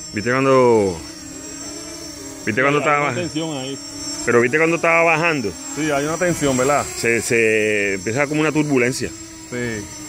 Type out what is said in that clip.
¿Viste cuando estaba Hay una bajando? tensión ahí. Pero viste cuando estaba bajando, Sí, hay una tensión, ¿verdad? se empieza como una turbulencia. Sí.